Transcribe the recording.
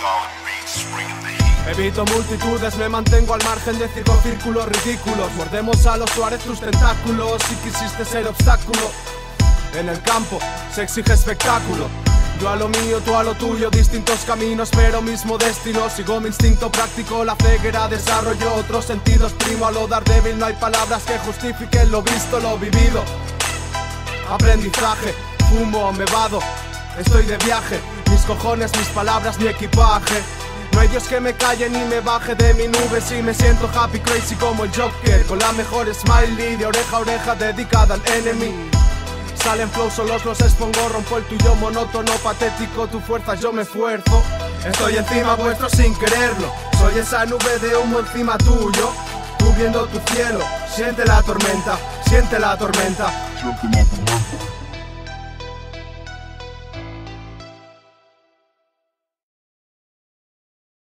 Evito multitudes, me mantengo al margen de círculos ridículos. Mordemos a los Suárez tus tentáculos. Si quisiste ser obstáculo en el campo, se exige espectáculo. Yo a lo mío, tú a lo tuyo, distintos caminos pero mismo destino. Sigo mi instinto práctico, la ceguera desarrollo otros sentidos. Primo a lo Daredevil, no hay palabras que justifiquen lo visto, lo vivido. Aprendizaje, fumo, me vado, estoy de viaje. Mis cojones, mis palabras, mi equipaje. No hay Dios que me calle ni me baje de mi nube. Si me siento happy crazy como el Joker, con la mejor smiley de oreja a oreja dedicada al enemy. Salen flows, solos los expongo, rompo el tuyo monótono, patético, tu fuerza yo me esfuerzo. Estoy encima vuestro sin quererlo, soy esa nube de humo encima tuyo, cubriendo tu cielo. Siente la tormenta, siente la tormenta, siente la tormenta.